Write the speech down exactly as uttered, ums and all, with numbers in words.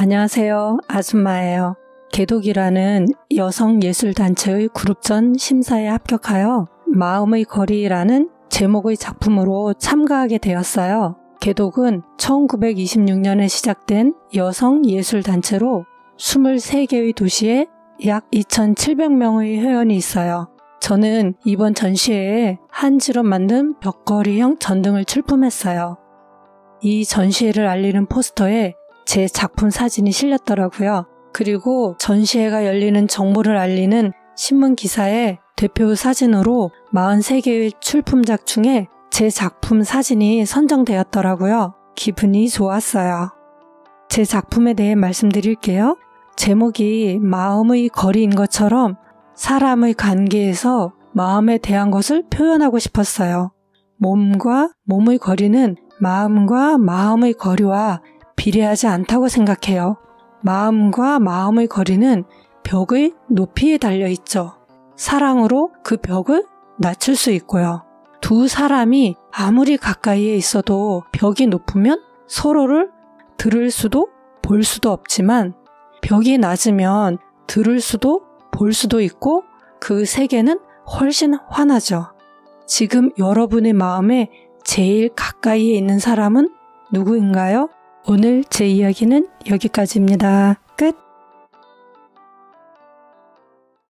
안녕하세요. 아줌마예요. 개독이라는 여성예술단체의 그룹전 심사에 합격하여 마음의 거리라는 제목의 작품으로 참가하게 되었어요. 개독은 천구백이십육 년에 시작된 여성예술단체로 이십삼 개의 도시에 약 이천칠백 명의 회원이 있어요. 저는 이번 전시회에 한지로 만든 벽걸이형 전등을 출품했어요. 이 전시회를 알리는 포스터에 제 작품 사진이 실렸더라고요. 그리고 전시회가 열리는 정보를 알리는 신문 기사에 대표 사진으로 사십삼 개의 출품작 중에 제 작품 사진이 선정되었더라고요. 기분이 좋았어요. 제 작품에 대해 말씀드릴게요. 제목이 마음의 거리인 것처럼 사람의 관계에서 마음에 대한 것을 표현하고 싶었어요. 몸과 몸의 거리는 마음과 마음의 거리와 비례하지 않다고 생각해요. 마음과 마음의 거리는 벽의 높이에 달려있죠. 사랑으로 그 벽을 낮출 수 있고요. 두 사람이 아무리 가까이에 있어도 벽이 높으면 서로를 들을 수도 볼 수도 없지만 벽이 낮으면 들을 수도 볼 수도 있고 그 세계는 훨씬 환하죠. 지금 여러분의 마음에 제일 가까이에 있는 사람은 누구인가요? 오늘 제 이야기는 여기까지입니다. 끝!